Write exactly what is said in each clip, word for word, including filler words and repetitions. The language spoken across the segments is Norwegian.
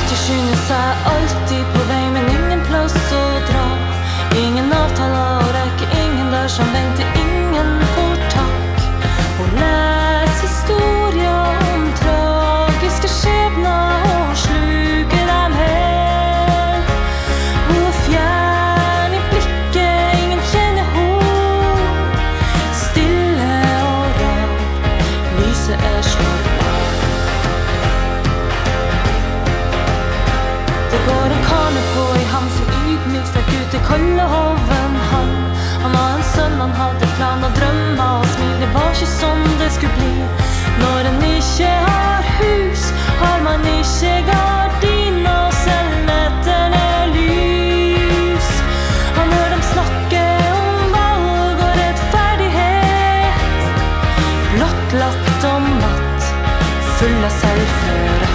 De skynder seg alltid på vei, men ingen plass å dra. Ingen avtaler å rekke, ingen der som venter, ingen får tak. Og les historier om tragiske skjebner og sluker dem helt. Hun er fjern i blikket, ingen kjenner hun. Stille og rar, lyset er slått av. Det går en kane på i ham som ydmyk stakk ut i kolde hoven han. Han var en sønn, han hadde planer, drømmer og smil. Det var ikke sånn det skulle bli. Når en ikke har hus, har man ikke gardiner, selv nettene lys. Han hører dem snakke om valg og rettferdighet, blottlagt og matt, full av selvforakt.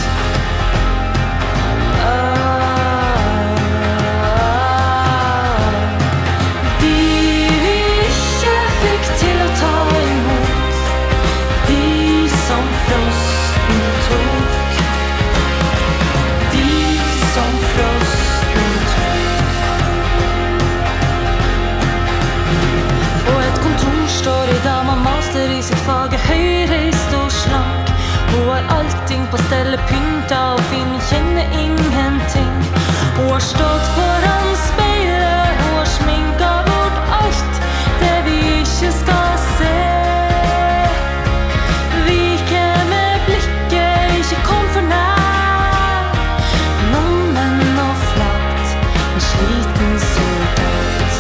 I sitt fage, høyreist og slank. Hun har allting på stelle, pynta og fin, kjenner ingenting. Hun har stått foran speilet, hun har sminket bort alt det vi ikke skal se. Vike med blikket, ikke kom for nær. Nummen og flat, en sliten soldat.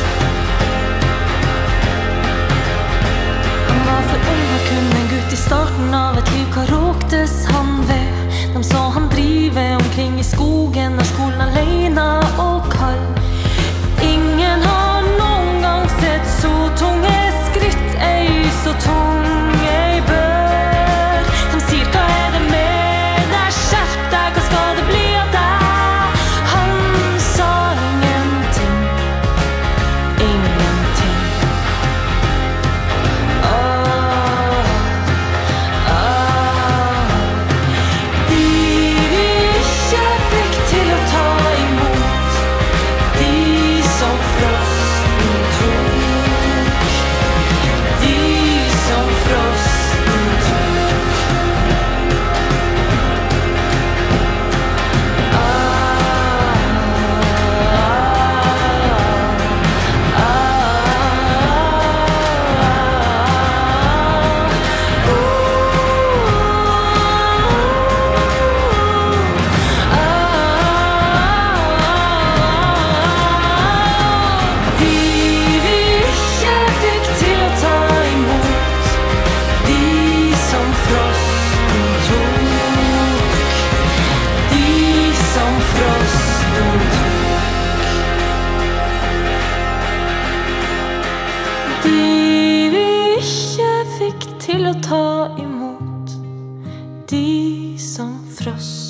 For ung og kun en gutt i starten av et liv, hva råktes han ved? De så han drive omkring i skogen, når skolen alene og kald. Ingen har noen gang sett så tunge skritt, ei så tung ei bør. De sier, hva er det med deg? Skjerp deg, hva skal det bli av deg? Han sa ingenting, ingenting. De vi ikke fikk til å ta imot, de som frost.